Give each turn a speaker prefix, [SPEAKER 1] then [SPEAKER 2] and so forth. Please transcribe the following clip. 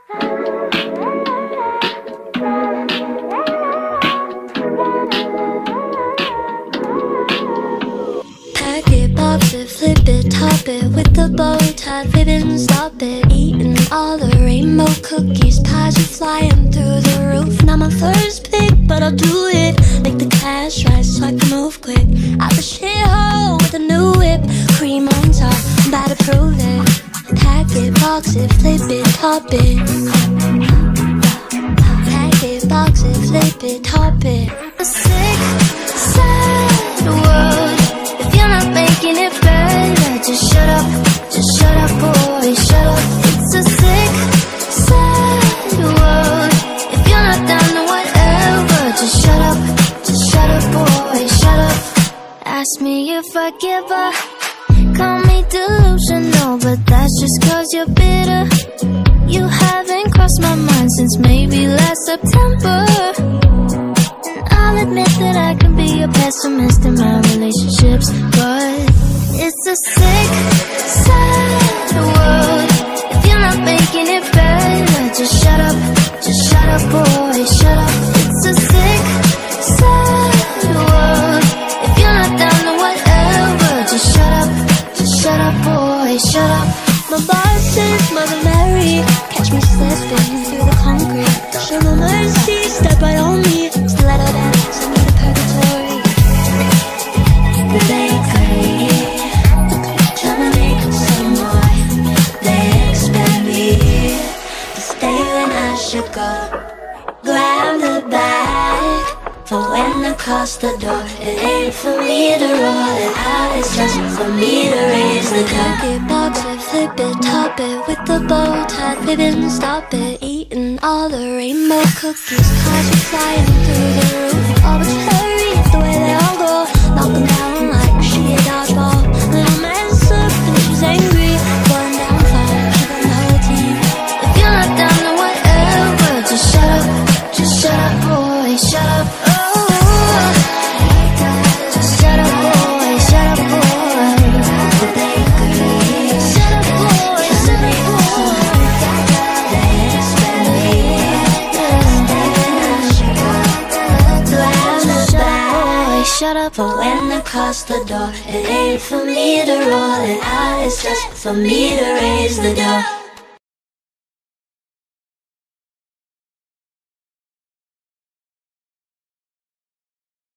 [SPEAKER 1] Pack it, box it, flip it, top it with the bow tied ribbon, stop it. Eating all the rainbow cookies, pies are flying through the roof. Not my first pick, but I'll do it. Make the cash rise so I can move quick. Out the shithole with a new whip, cream on top, I'm about to prove it. Pack it, box it, flip it, top it. Pack it, box it, flip it, top it. A sick, sad world. If you're not making it better, just shut up, boy, shut up. It's a sick, sad world. If you're not down to whatever, just shut up, boy, shut up. Ask me if I give a. Call me delusional, but that's just cause you're bitter. You haven't crossed my mind since maybe last September. And I'll admit that I can be a pessimist in my relationships, but it's a sick, sad world. If you're not making it better, just shut up, boy, shut up. It's a sick, sad world. If you're not down to whatever, just shut up, boy, shut up. My boss is Mother Mary, catch me slipping through the concrete. Show no mercy, step right on me. Stiletto dance, I need a purgatory. The bakery, tryna make some more. They expect me to stay when I should go. Grab the bag for when I cross the door. It ain't for me to roll it out, it's just for me to raise the cup. Pack it, box it, flip it, top it with the bow tied ribbon, stop it. Eating all the rainbow cookies, cars are flying through the roof. All the cherries, the way they all go, knock them down like she a dodgeball. Little mess up and she's angry, going down fine, she got no team. If you're not down to whatever, just shut up, boy, shut up. Shut up for when I cross the door. It ain't for me to roll it out, it's just for me to raise the door.